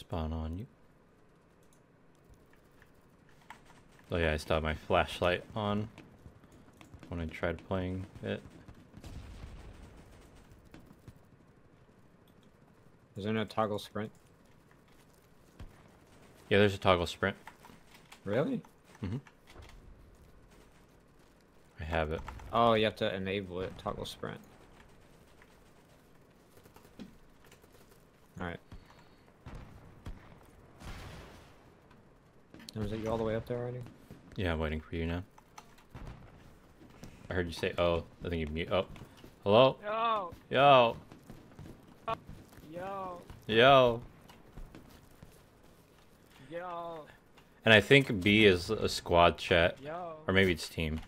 Spawn on you. Oh yeah, I still have my flashlight on when I tried playing it. Is there no toggle sprint? Yeah, there's a toggle sprint. Really? Mm-hmm. I have it. Oh, you have to enable it, toggle sprint. Alright. Was it you all the way up there already? Yeah, I'm waiting for you now. I heard you say, oh, I think you mute. Oh, hello? Yo! Yo! Yo! Yo! Yo! And I think B is a squad chat. Yo! Or maybe it's team.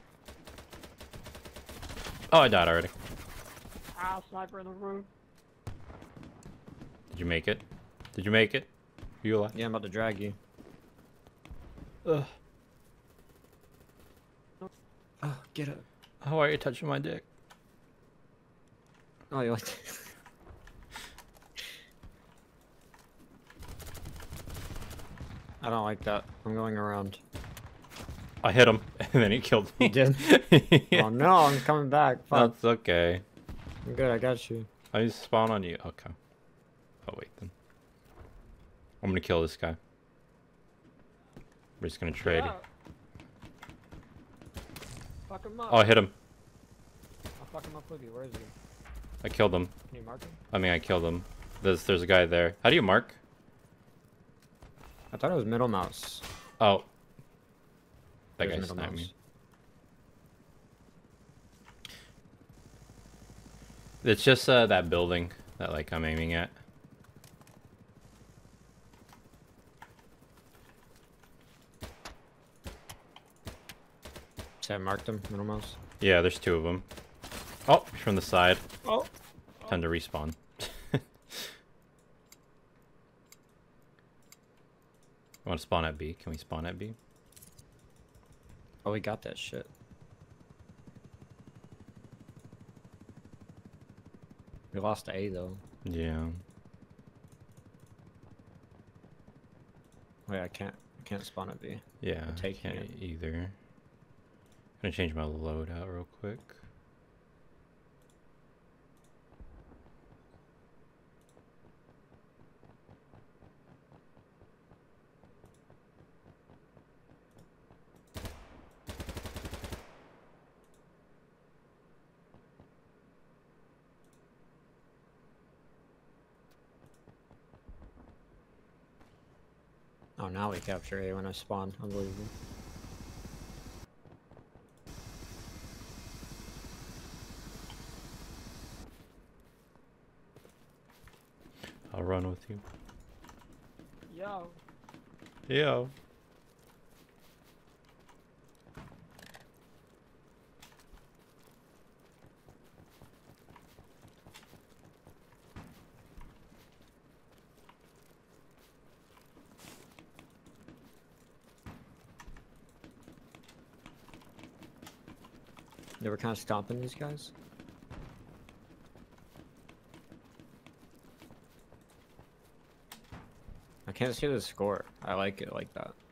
Oh, I died already. Ah, sniper in the roof. Did you make it? Did you make it? You alive? Yeah, I'm about to drag you. Ugh. Oh, get up. How are you touching my dick? Oh, you like I don't like that. I'm going around. I hit him, and then he killed me. You did? Yeah. Oh no, I'm coming back. Fuck. That's okay. I'm good, I got you. I just spawn on you. Okay. Oh, wait, then. I'm gonna kill this guy. We're just gonna trade. Yeah. Fuck him up. Oh, I hit him. I'll fuck him up with you. Where is he? I killed him. Can you mark him? I mean, I killed him. There's a guy there. How do you mark? I thought it was middle mouse. Oh. That There's guy middle sniped mouse. me. It's just that building that like I'm aiming at. So I marked him, middle mouse. Yeah, there's two of them. Oh, from the side. Oh. Time to respawn. Want to spawn at B? Can we spawn at B? Oh, we got that shit. We lost A though. Yeah. Wait, I can't spawn at B. Yeah, I'm taking can't it. either. Gonna change my loadout real quick. Oh, now we capture A when I spawn. Unbelievable. I'll run with you. Yo! Yo. They were kind of stomping these guys. I can't see the score. I like it like that.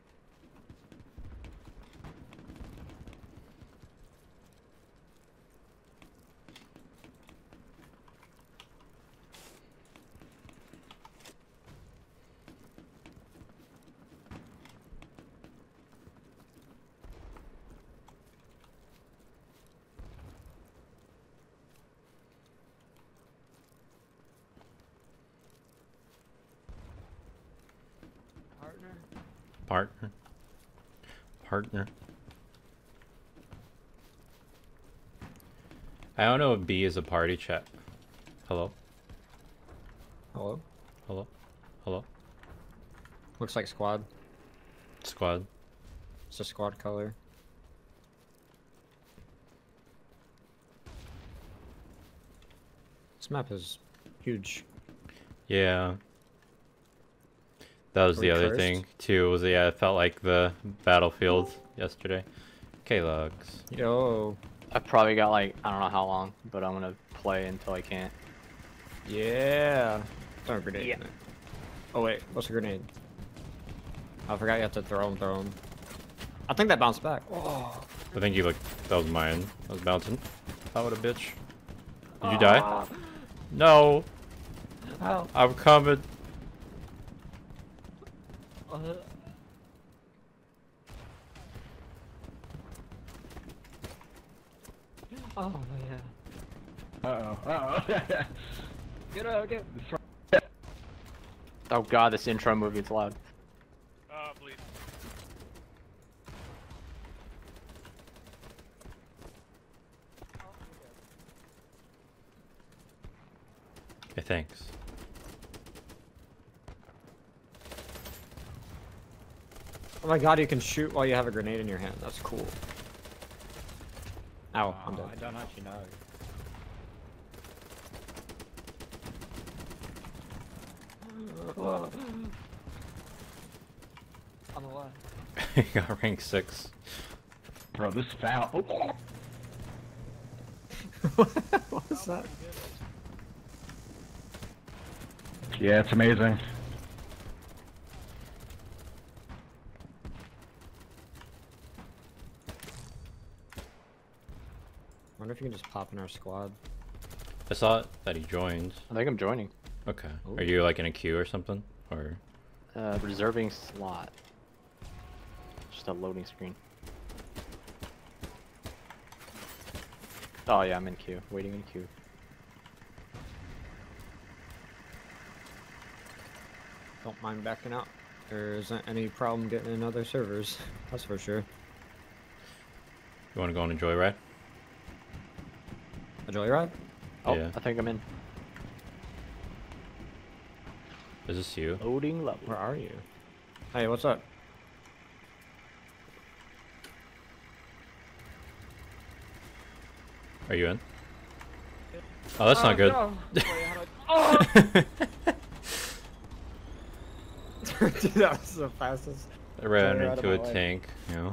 Partner. Partner. Partner. I don't know if B is a party chat. Hello? Hello? Hello? Hello? Looks like squad. Squad. It's a squad color. This map is huge. Yeah. That was Are the we other cursed? thing, too. Was yeah, it felt like the battlefield yesterday. K-Lugs. Yo. I've probably got like, I don't know how long, but I'm gonna play until I can't. Yeah. Don't predict Yeah. it. Oh wait, what's a grenade? I forgot you have to throw them. I think that bounced back. Oh. I think you look. That was mine. I was bouncing. Oh, what a bitch. Did you die? No. How? I'm coming. Oh yeah. Uh-oh. Get out, get. Oh god, this intro movie is loud. Bleed. Okay, thanks. Oh my god, you can shoot while you have a grenade in your hand. That's cool. Ow, I'm dead. I don't actually know. I'm alive. You got rank 6. Bro, this foul. Oh. What was that? Yeah, it's amazing. Wonder if you can just pop in our squad. I saw that he joined. I think I'm joining. Okay. Ooh. Are you like in a queue or something? Or Reserving slot. Just a loading screen. Oh yeah, I'm in queue. Waiting in queue. Don't mind backing out. There isn't any problem getting in other servers. That's for sure. you want to go on a joyride? A joyride? Oh, Yeah. I think I'm in. Is this you? Loading level. Where are you? Hey, what's up? Are you in? Oh, that's not good. No. Wait, how do I... Dude, that was the fastest. I ran Joyride into a of my life. tank, you know?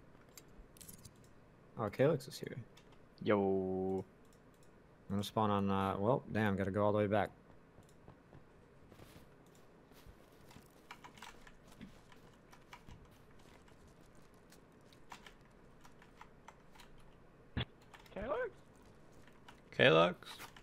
Oh, Calyx is here. Yo. I'm gonna spawn on, well, damn, gotta go all the way back. Taylor? Kalux?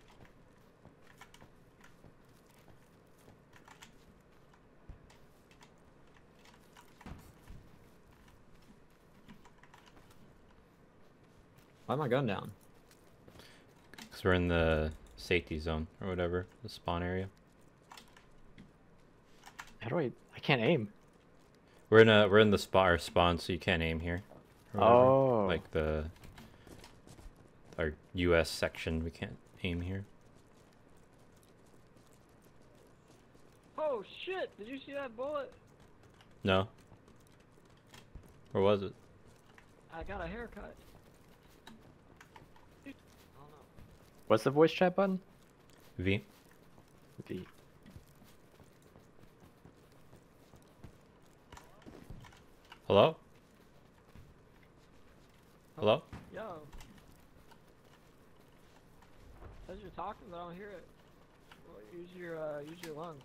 Why my gun down? Because we're in the safety zone or whatever, the spawn area. How do I can't aim. We're in the spot or spawn, so you can't aim here. or whatever. Oh. Like our US section, we can't aim here. Oh shit! Did you see that bullet? No. Or was it? I got a haircut. I don't know. What's the voice chat button? V? V. Hello? Hello? Yo. Says you're talking, but I don't hear it. Well, use your lungs.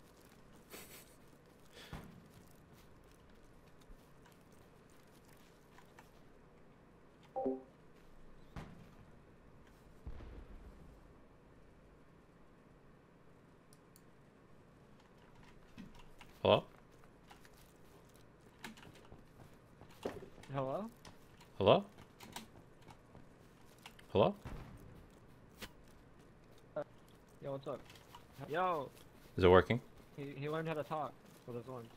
Hello? Hello? Hello? Hello? Yo, what's up? Yo, Is it working? he learned how to talk with his lungs.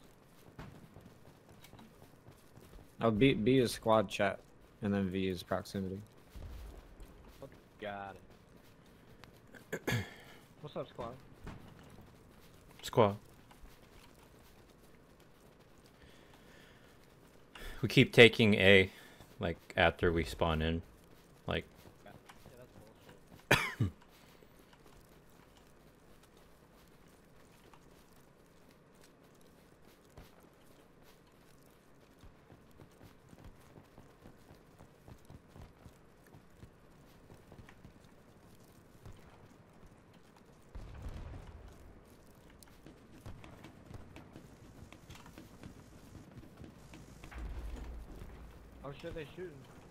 Oh, B is squad chat, and then V is proximity. Got it. What's up, squad? Squad. We keep taking A, like, after we spawn in. Like, Yeah, that's bullshit. Oh shit, they shooting.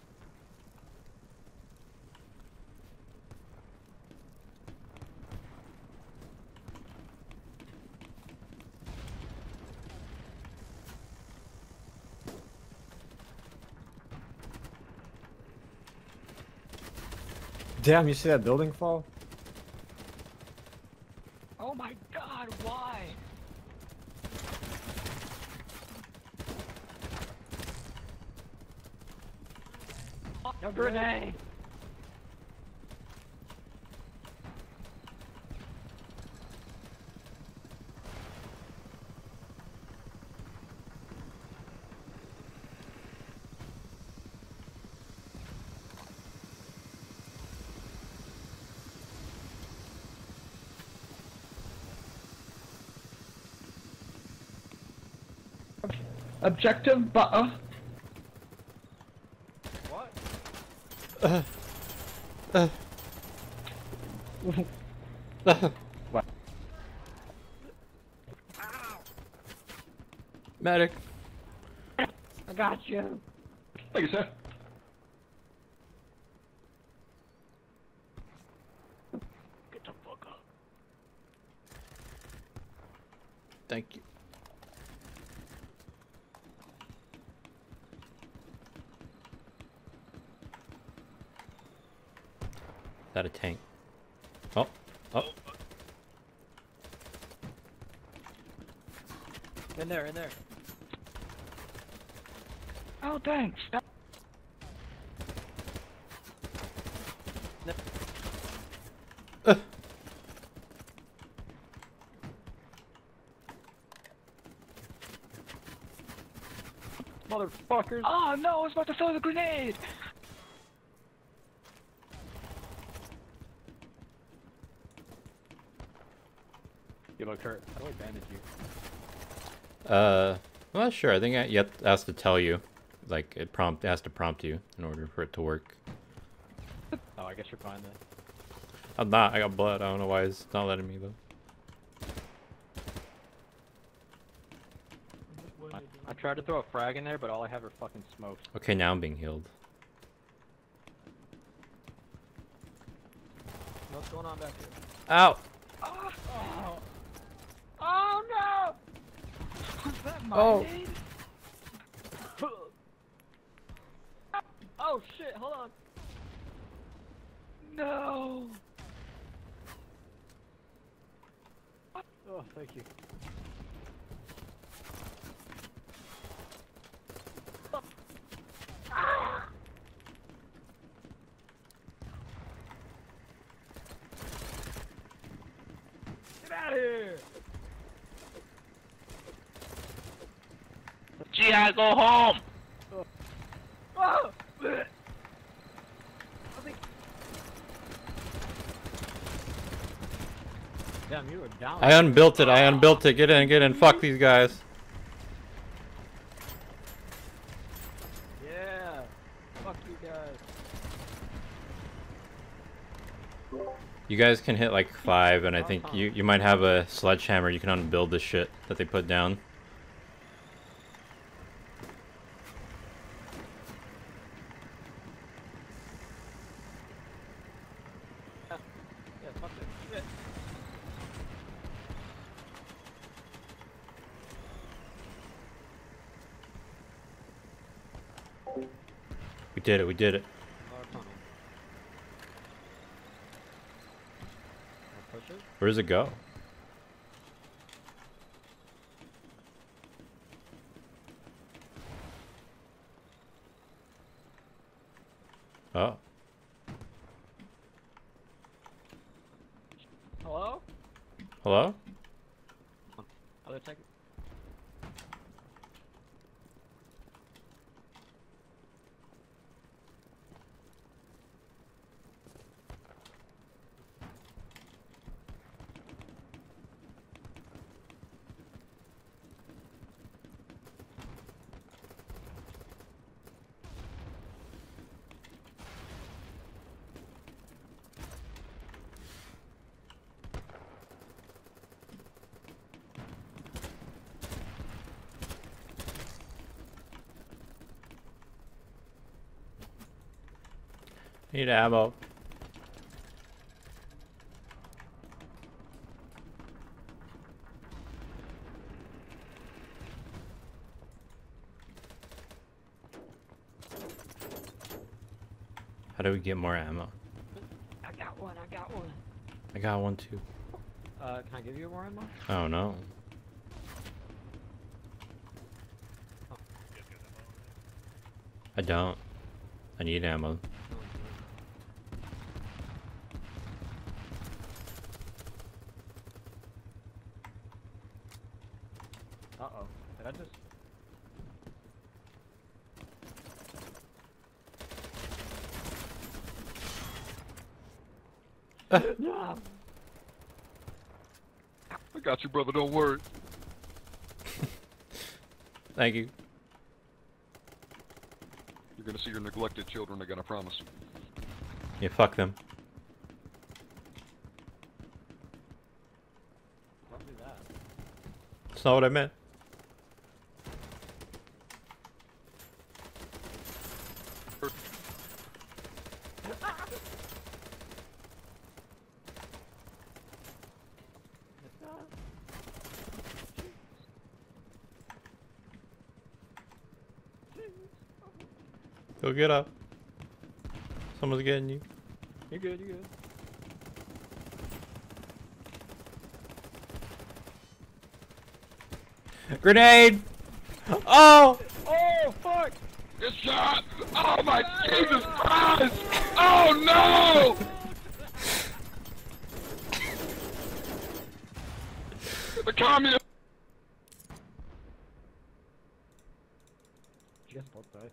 Damn, you see that building fall? Oh my god, why? No grenade! Objective butter. What? Medic. I got you. Thank you, sir. Get the fuck up. Thank you. Is that a tank? Oh, oh. In there, in there. Oh, thanks. Motherfuckers. Oh no, I was about to throw the grenade! You look hurt. How do I bandage you? I'm not sure. I think it has to tell you. Like, it has to prompt you in order for it to work. Oh, I guess you're fine then. I'm not. I got blood. I don't know why it's not letting me, though. I tried to throw a frag in there, but all I have are fucking smokes. Okay, now I'm being healed. What's going on back here? Ow! Oh, oh. Oh no! Was that my Oh. nade? Oh shit, hold on. No! Oh, thank you. Get out of here! GI, go home. Oh! Damn, you were down. I unbuilt it. I unbuilt it. Get in, get in. Fuck these guys. Yeah! Fuck you guys. You guys can hit like 5, and I think you might have a sledgehammer. You can unbuild the shit that they put down. Yeah, fuck this shit. We did it. We did it. Push it? Where does it go? Oh. Hello? Hello? Other tech. Need ammo. How do we get more ammo? I got one. I got one. I got one too. Can I give you more ammo? Oh no. I don't. I need ammo. Uh-oh. Did I just... No. I got you, brother. Don't worry. Thank you. You're gonna see your neglected children again, I promise. Yeah, fuck them. Don't do that. That's not what I meant. Go get up. Someone's getting you. You're good, you're good. Grenade! Oh! Oh, fuck! Get shot! Oh my Jesus Christ! Oh no! The communist. You guys both die.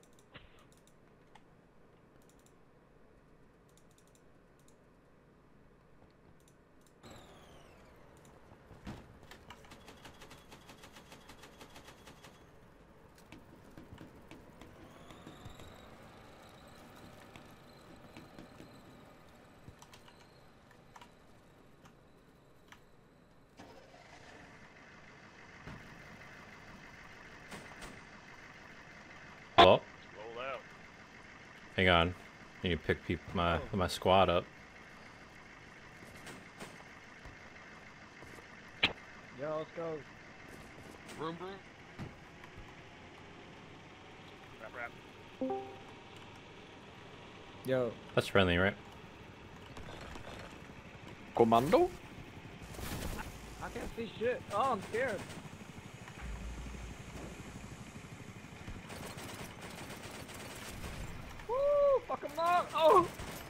Well, Roll out. hang on. I need to pick my squad up. Yo, let's go. Vroom, vroom. Rap, rap. Yo. That's friendly, right? Commando? I can't see shit. Oh, I'm scared. Woo! Fuck 'em up! Oh!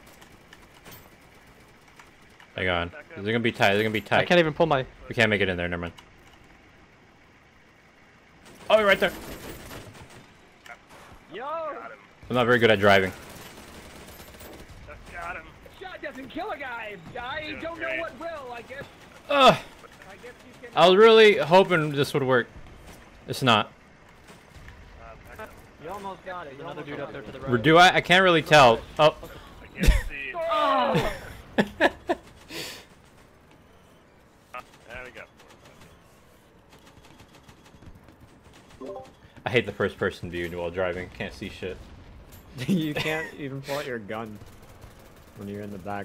Hang on. They're gonna be tight. They're gonna be I tight. can't even pull my... We can't make it in there. Never mind. Oh, you're right there. Yo! Got him. I'm not very good at driving. Just got him. Shot doesn't kill a guy! I don't know great. what will, I guess. Ugh. I guess you can... I was really hoping this would work. It's not. You almost got it. You Another almost dude got up there it. to the Or right. do I? I can't really tell. Oh. I can't see. Oh! There we go. I hate the first person view while driving. Can't see shit. You can't even pull out your gun when you're in the back.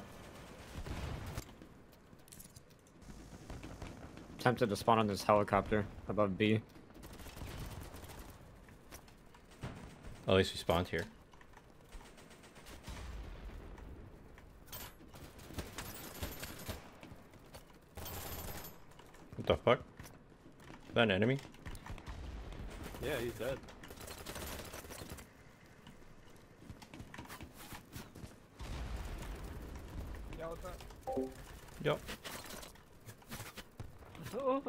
Tempted to spawn on this helicopter above B. At least we spawned here. What the fuck? Is that an enemy? Yeah, he's dead. Yo, what's up? Yup. Oh.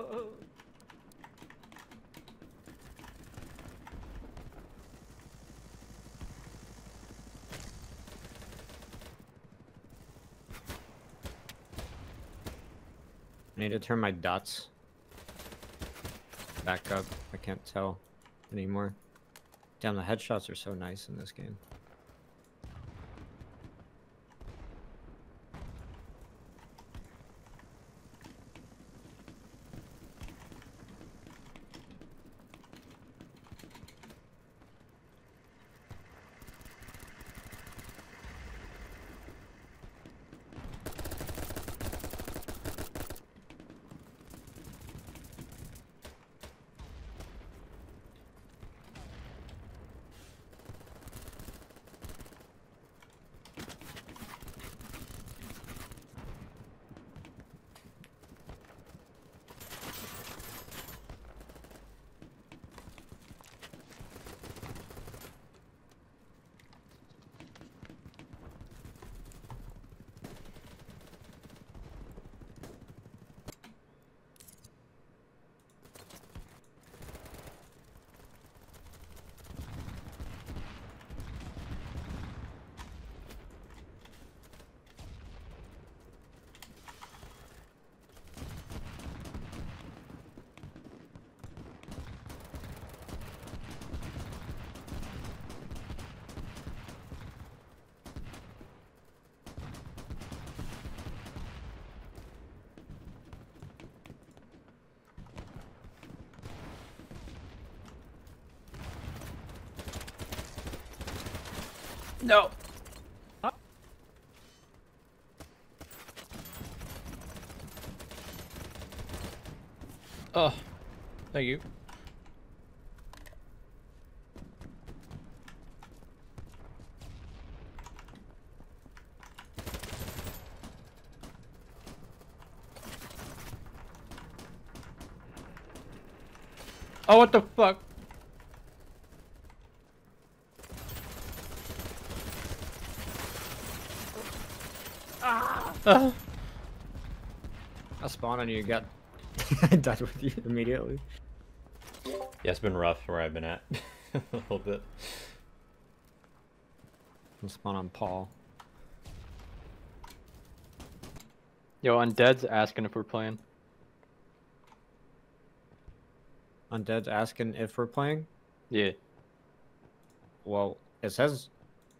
I need to turn my dots back up. I can't tell anymore. Damn, the headshots are so nice in this game. No. Oh, thank you. Oh, what the fuck? Ah! I spawned on you, got I died with you immediately. Yeah, it's been rough where I've been at. A little bit. I'll spawn on Paul. Yo, Undead's asking if we're playing. Undead's asking if we're playing. Yeah. Well, it says.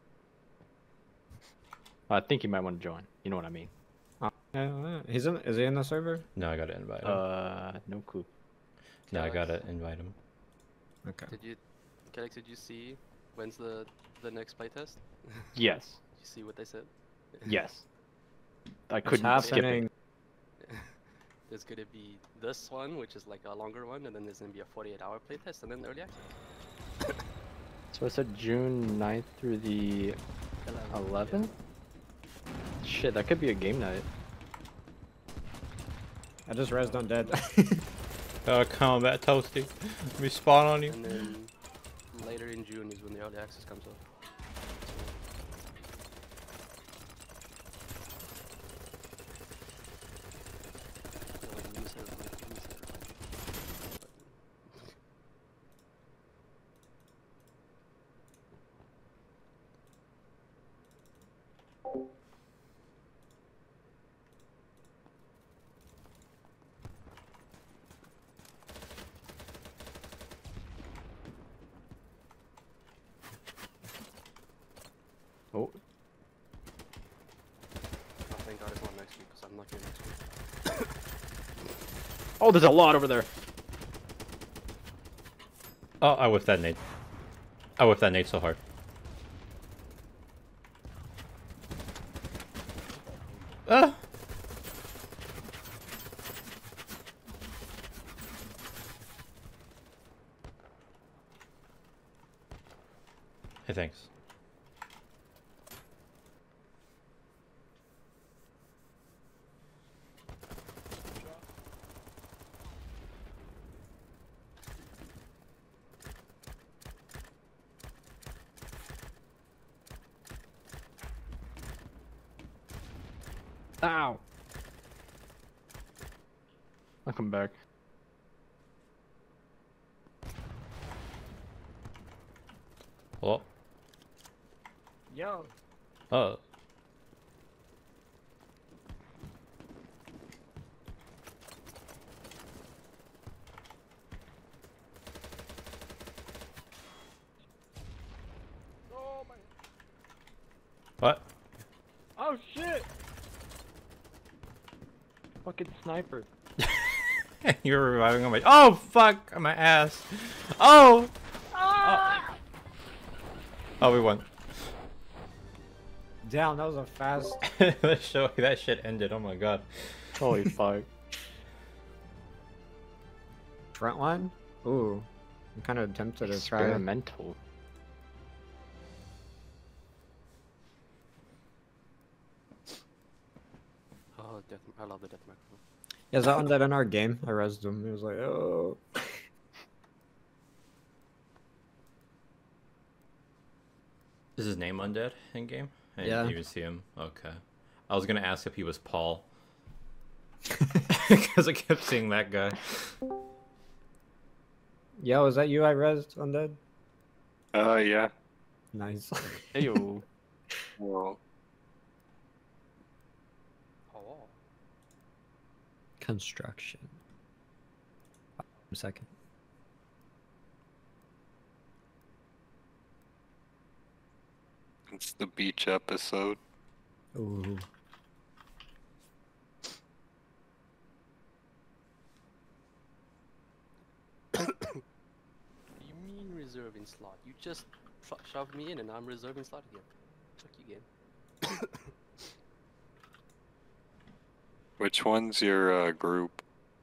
I think you might want to join. You know what I mean. He's in. Is he in the server? No, I gotta invite him. No clue. No, I gotta invite him. Okay. Did you, Calix, did you see when's the next playtest? Yes. Did you see what they said? Yes. I What's couldn't skip happening? it. There's gonna be this one, which is like a longer one, and then there's gonna be a 48-hour playtest, and then early access. So I said June 9th through the 11th? Shit, that could be a game night. I just rezzed Undead. Combat Toasty. Let me spawn on you. And then later in June is when the early access comes up. Oh, Oh, thank God it's not next week, because I'm not here next week. oh, there's a lot over there. Oh, I whiffed that nade. I whiffed that nade so hard. Ah! Hey, thanks. Ow. I'll come back. Oh. Yo, Oh. oh my, What? oh shit! Fucking sniper. You're reviving on my. Oh fuck! On my ass. Oh. Ah! Oh, we won. Damn, that was a fast. That shit ended. Oh my god. Holy fuck. Front line? Ooh. I'm kind of tempted to try. Experimental. Oh, I love the death microphone. Yeah, is that Undead in our game? I rezzed him. He was like, oh. Is his name Undead in game? I Yeah. didn't even see him. Okay. I was gonna ask if he was Paul. Because I kept seeing that guy. Yo, is that you I rezzed Undead? Yeah. Nice. Heyo. Well, Oh, Construction. Second. it's the beach episode. Ooh. you mean reserving slot? You just shoved me in and I'm reserving slot again. Fuck you, game. Which one's your group?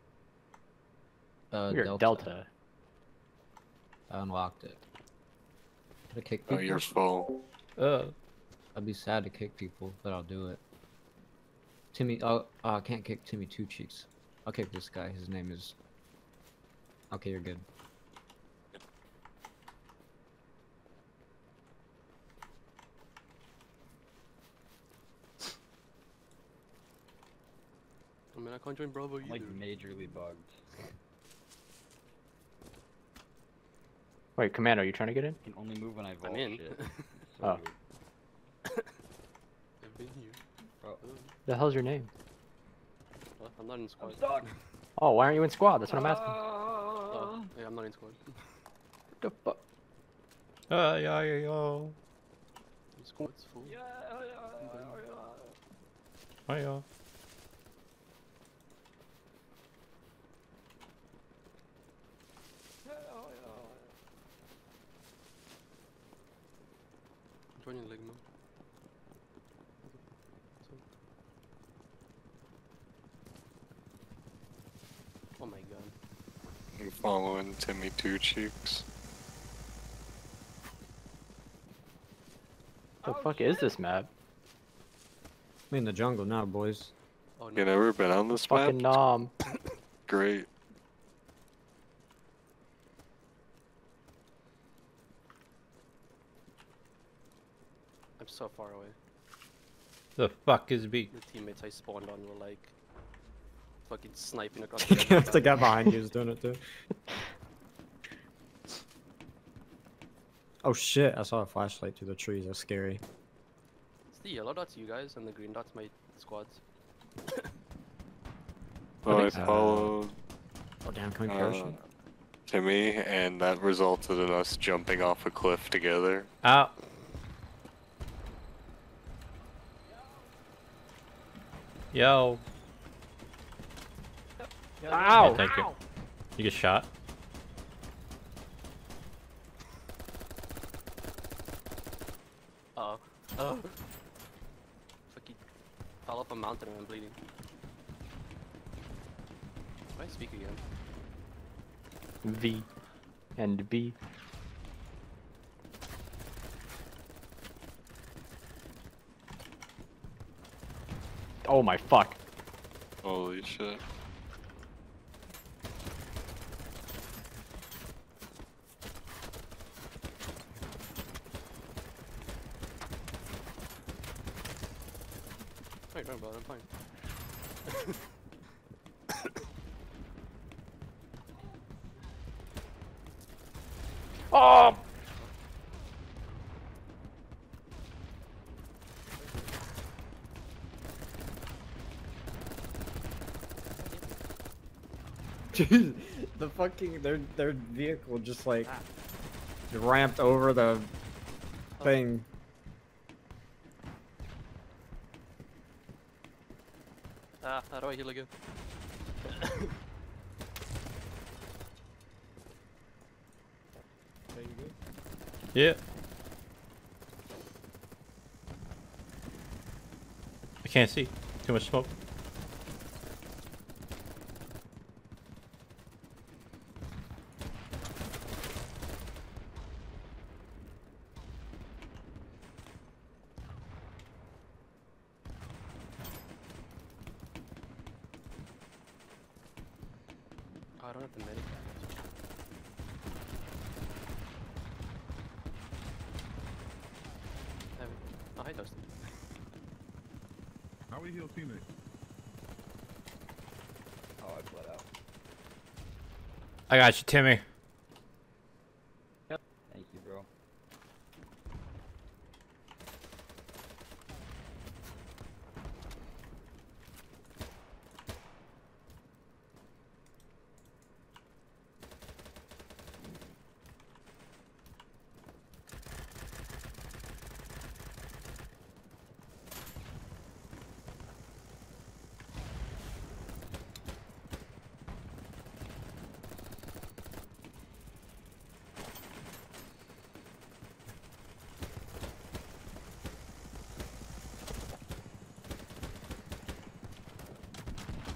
We're Delta. I unlocked it. To kick Oh, people? you're full. I'd be sad to kick people, but I'll do it. Timmy, oh, I can't kick Timmy Two Cheeks. I'll kick this guy. His name is. Okay, you're good. I mean, I can't join Bravo either. Like majorly bugged. Wait, Commander, are you trying to get in? Can only move when I vault I'm in. shit. Oh. weird. I've been here. Bro, The hell's your name? What? I'm not in squad. Oh, why aren't you in squad? That's what I'm asking. Oh, yeah, I'm not in squad. What the fuck? Yeah, yeah, yeah. Squad's full. Yeah, Oh, yeah. Join your Ligma. Oh my god. I'm following Timmy Two Cheeks. The fuck is this map? I'm in the jungle now, boys. Oh You no. never been on this map? Fucking Nom. Great. I'm so far away. The fuck is B? The teammates I spawned on were like fucking sniping across The guy behind you is doing it too. Oh shit, I saw a flashlight through the trees. That's scary. It's the yellow dots you guys and the green dots my squads. Well, I so. followed Oh damn, can we parachute? Timmy, and that resulted in us jumping off a cliff together. Ow. Yo. Ow! Yeah, thank you. You get shot? Uh-oh. Oh. Fucking fell up a mountain and I'm bleeding. Why I speak again? V and B. Oh my fuck. Holy shit. Wait, no, bro, I'm fine. Oh! Dude, the fucking their vehicle just like ramped over the thing. Ah, how do I heal again? Yeah. I can't see. Too much smoke. Oh, I don't have the medic. Oh, hi, Dustin. How we heal teammates? Oh, I bled out. I got you, Timmy. Thank you, bro.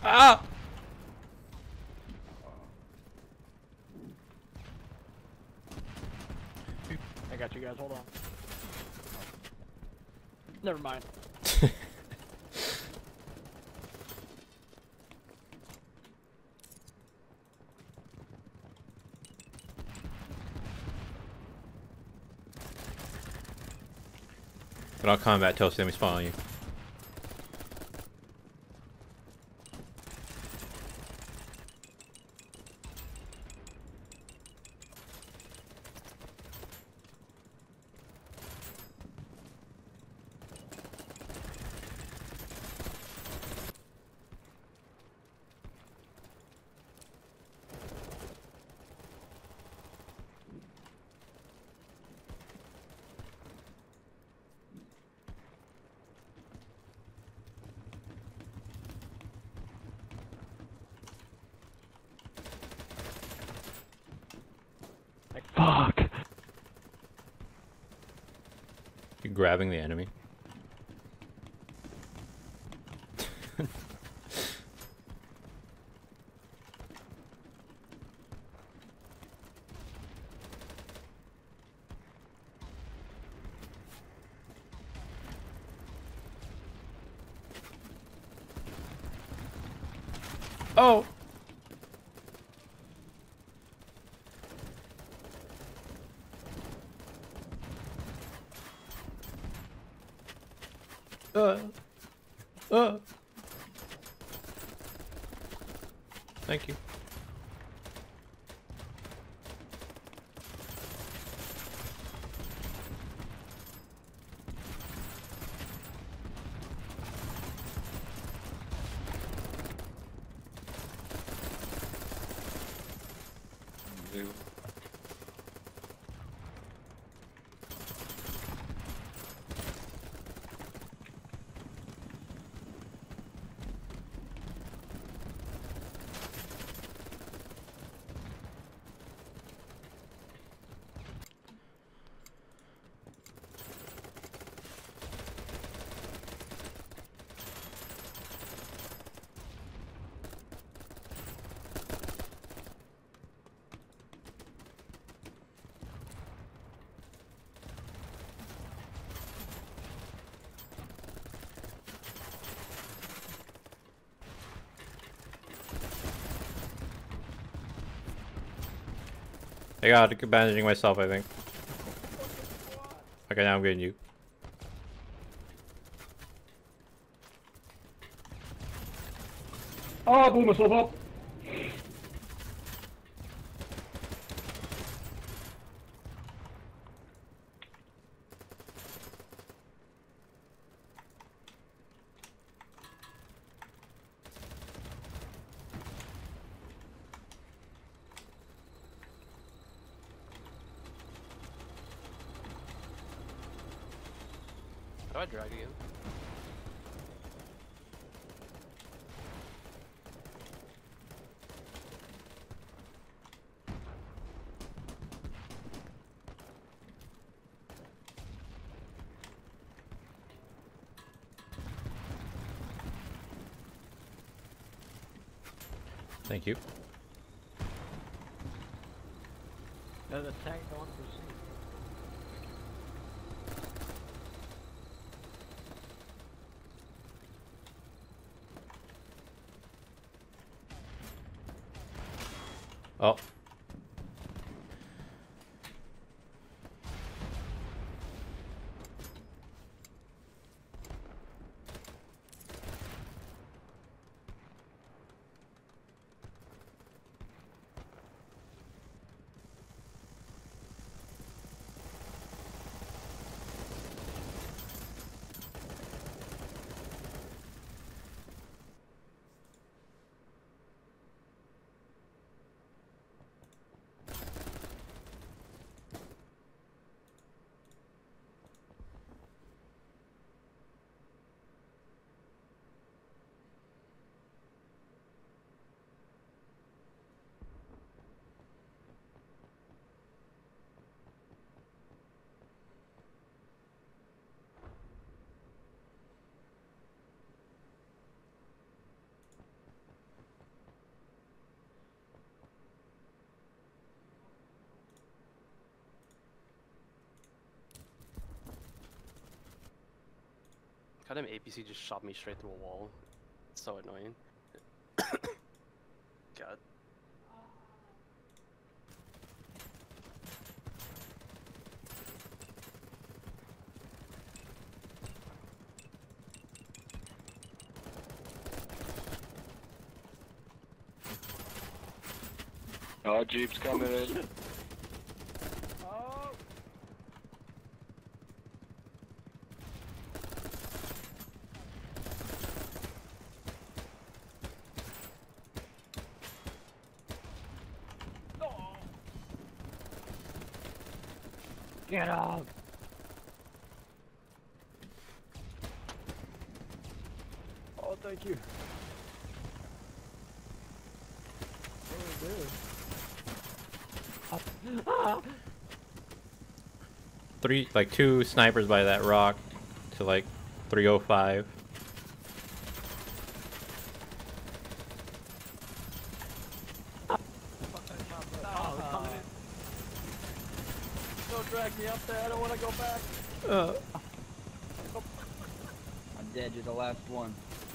Ah! I got you guys. Hold on. Never mind. But I'll combat toast enemies following you. Like, fuck. You grabbing the enemy. Oh! Thank you. I got bandaging myself, I think. Okay, now I'm getting you. Oh, I blew myself up. How do I drag again? Thank you. There's a tank going for C. Oh. goddamn APC just shot me straight through a wall. It's so annoying. God. Oh, Jeep's coming in. Oh! Get up! Oh, thank you. Two snipers by that rock to like 305. Don't drag me up there, I don't want to go back. I'm dead, you're the last one.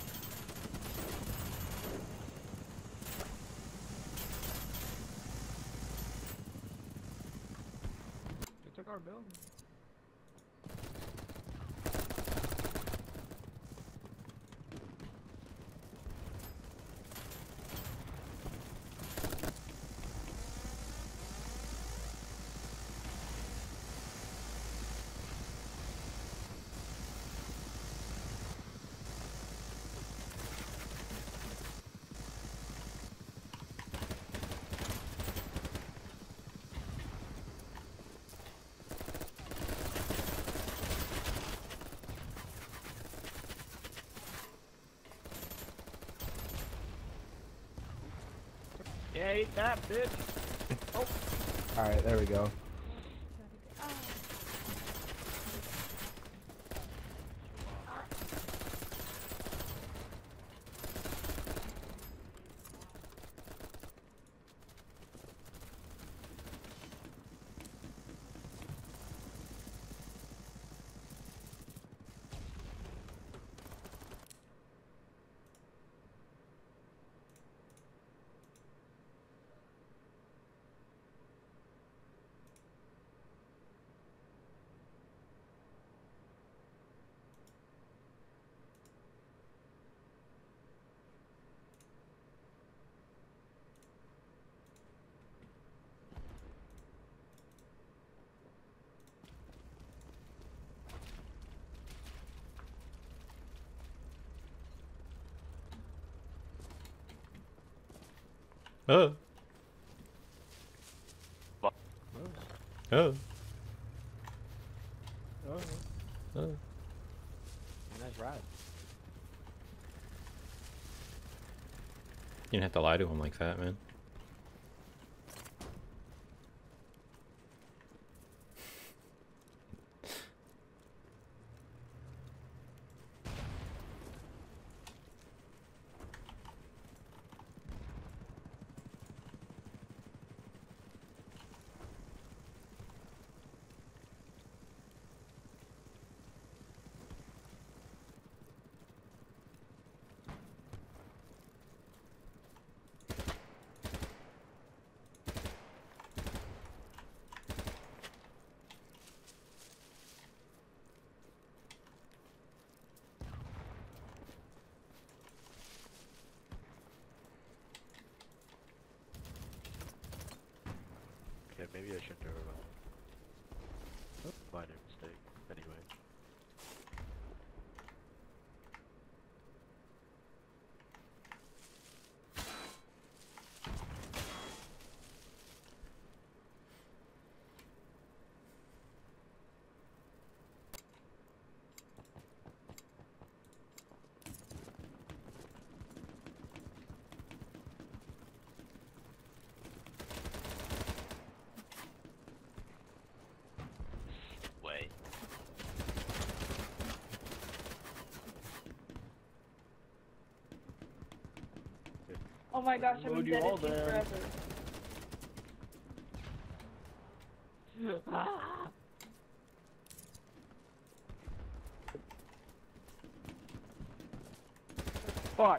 They took our building. Yeah, eat that, bitch. Oh. Alright, there we go. Oh. Oh. Oh. Nice ride. You didn't have to lie to him like that, man. Yeah, maybe I shouldn't have minor mistake. Anyway. Way. Oh my gosh, I'm Load you indebted all to you there. forever. Fuck.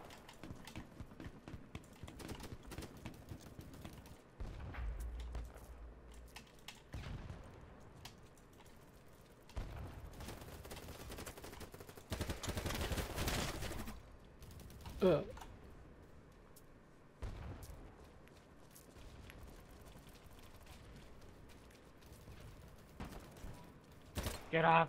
Get off.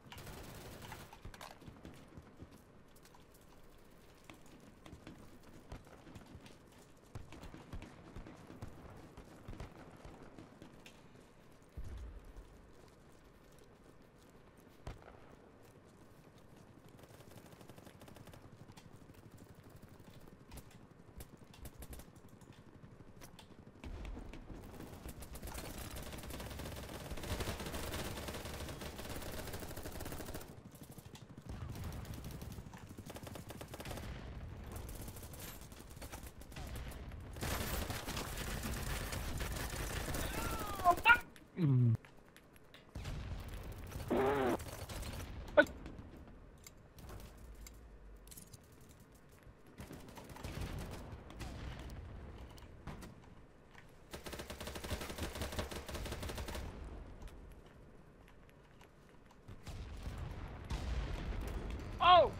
Oh!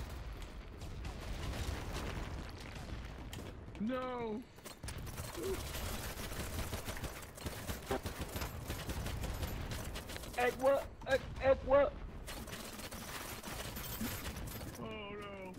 No! Egg what? Egg what? Oh no.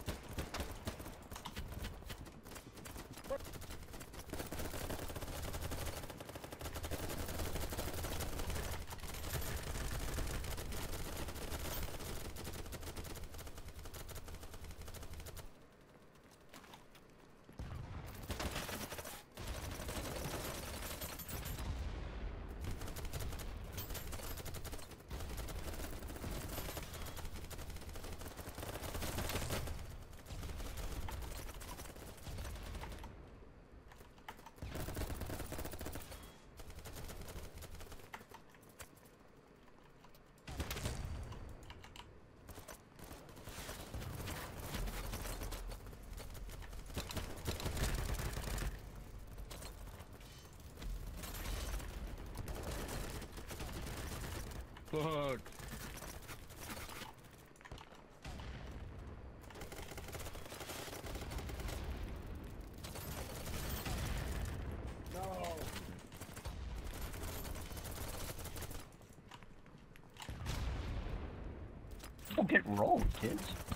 Fuck. No. Don't get rolled, kids.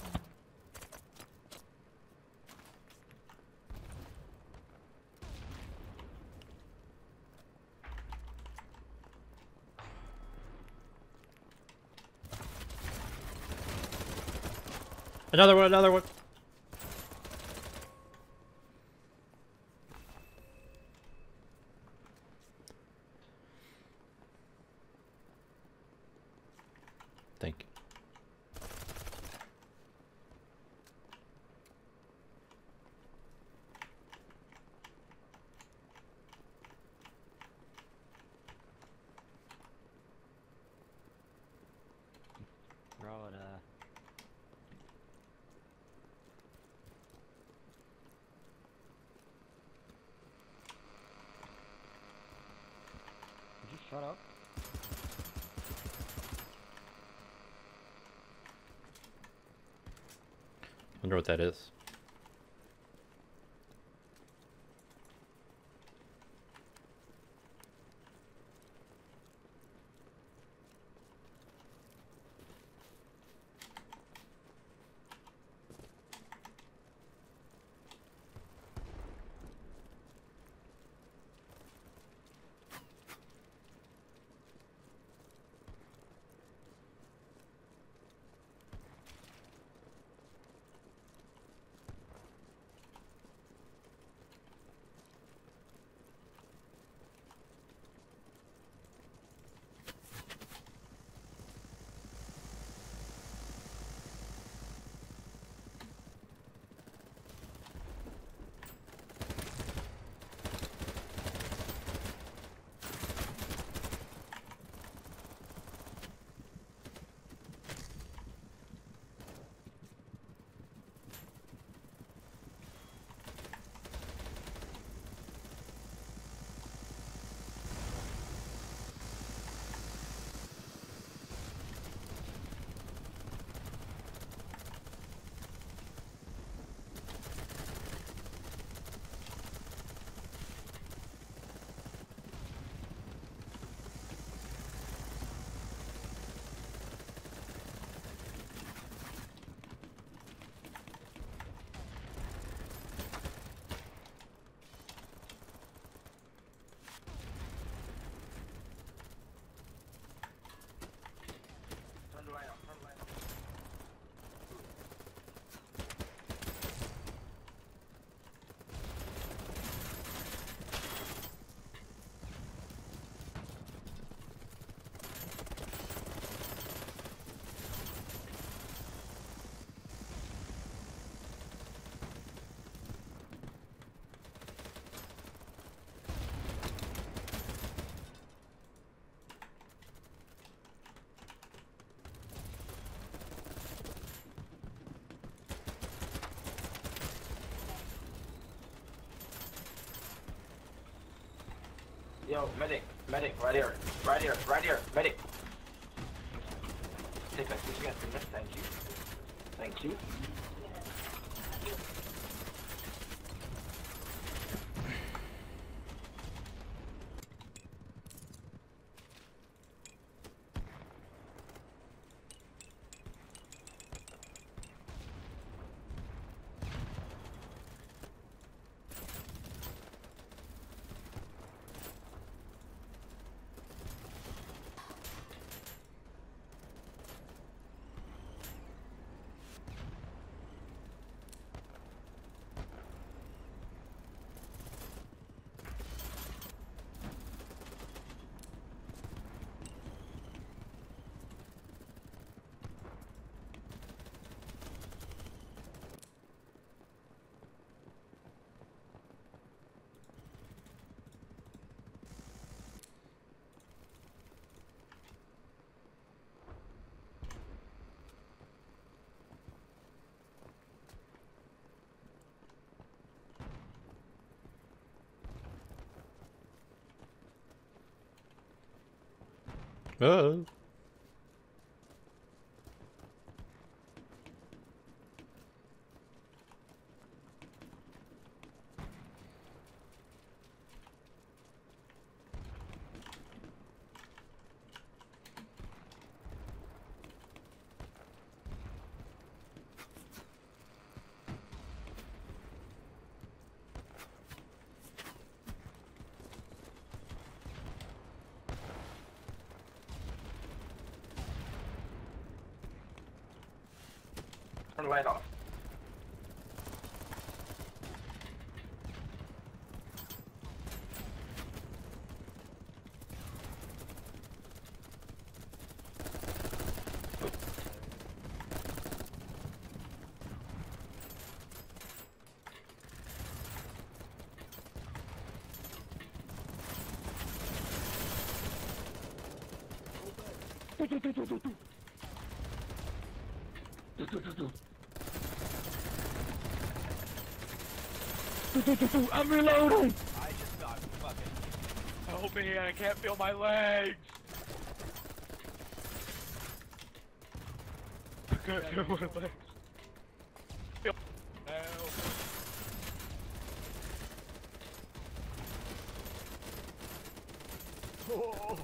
Another one, another one. Thank you. Bro, would you shut up? Wonder what that is. Yo, medic, right here, medic. Take a switch against the thank you. Thank you. Oh. Turn the light off. I'm reloading! I just got fucking... Help me, I can't feel my legs! I can't feel my legs. Help. Oh.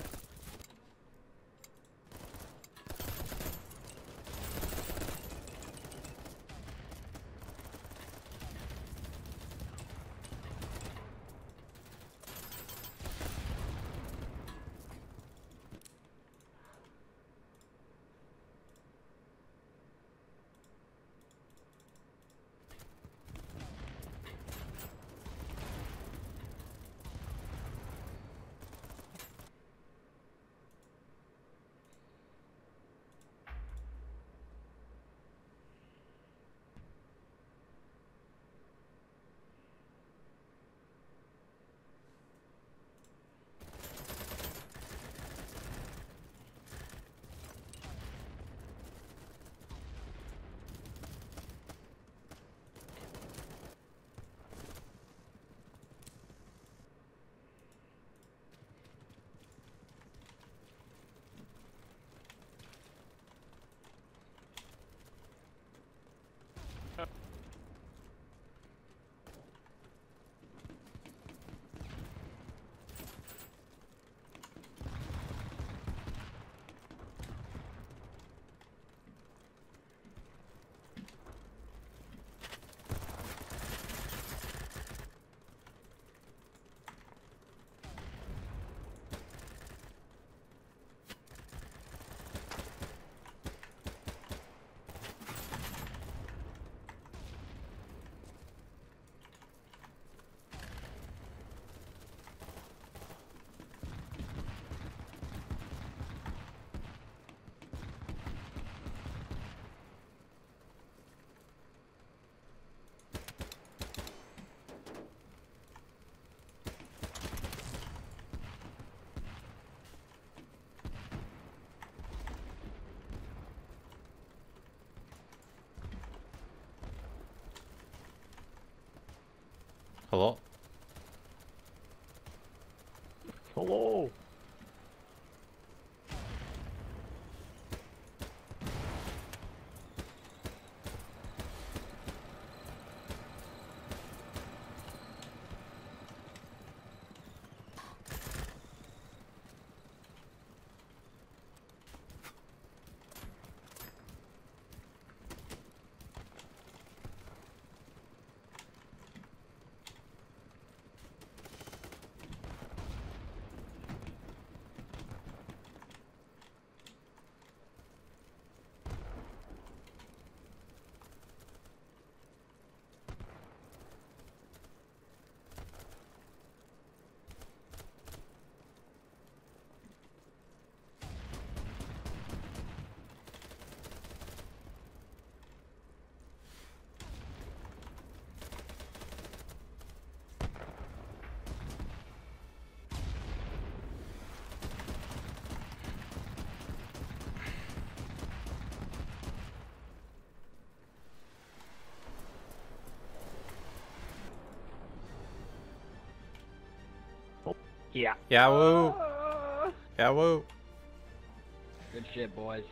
Hello? Hello. Yeah. Yeah, woo. Yeah, woo. Good shit, boys.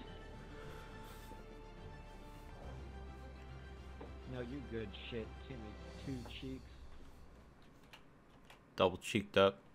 No, you good shit, Timmy. Two cheeks. Double cheeked up.